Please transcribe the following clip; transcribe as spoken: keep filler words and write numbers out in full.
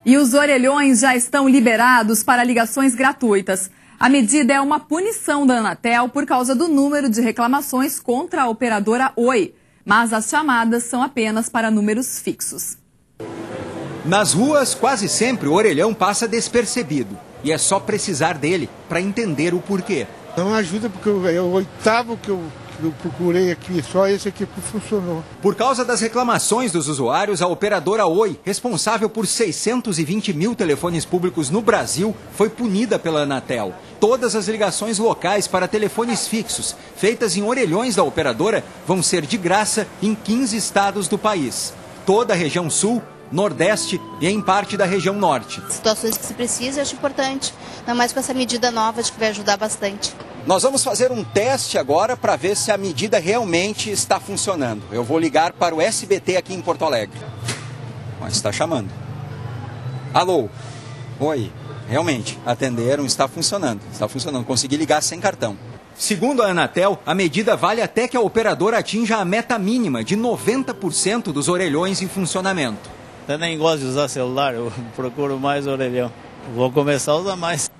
E os orelhões já estão liberados para ligações gratuitas. A medida é uma punição da Anatel por causa do número de reclamações contra a operadora Oi. Mas as chamadas são apenas para números fixos. Nas ruas, quase sempre o orelhão passa despercebido. E é só precisar dele para entender o porquê. Não ajuda porque é o oitavo que eu, que eu procurei aqui, só esse aqui que funcionou. Por causa das reclamações dos usuários, a operadora Oi, responsável por seiscentos e vinte mil telefones públicos no Brasil, foi punida pela Anatel. Todas as ligações locais para telefones fixos, feitas em orelhões da operadora, vão ser de graça em quinze estados do país. Toda a região sul, Nordeste e em parte da região Norte. Situações que se precisa, eu acho importante. Não mais com essa medida nova de que vai ajudar bastante. Nós vamos fazer um teste agora para ver se a medida realmente está funcionando. Eu vou ligar para o S B T aqui em Porto Alegre. Mas está chamando. Alô? Oi. Realmente, atenderam, está funcionando. Está funcionando. Consegui ligar sem cartão. Segundo a Anatel, a medida vale até que a operadora atinja a meta mínima de noventa por cento dos orelhões em funcionamento. Eu nem gosto de usar celular, eu procuro mais orelhão. Vou começar a usar mais.